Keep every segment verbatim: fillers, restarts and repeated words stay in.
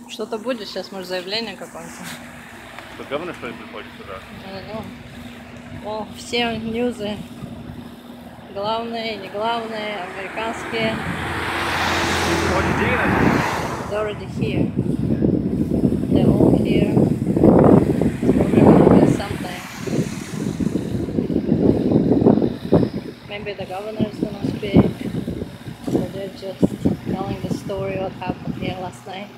Что-то будет сейчас, может, заявление какое-то. Что, говно, что ли, приходит сюда? Ну, о, все ньюзы, главные, не главные, американские. It's already here. They're all here. It's probably gonna be something. Maybe the governor is gonna speak. So they're just telling the story what happened here last night.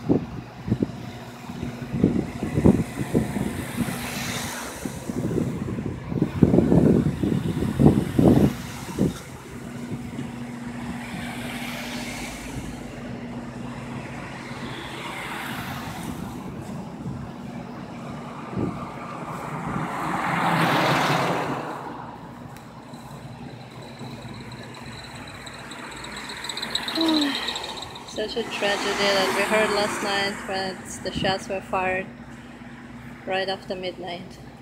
Such a tragedy that we heard last night when it's, the shots were fired right after midnight.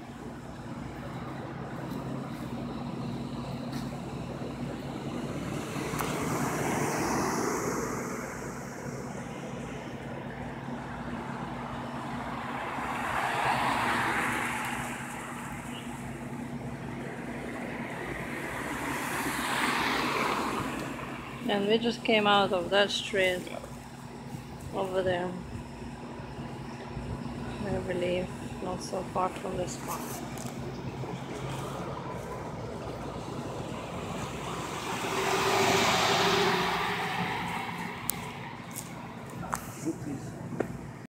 And we just came out of that street over there, I believe, not so far from the spot.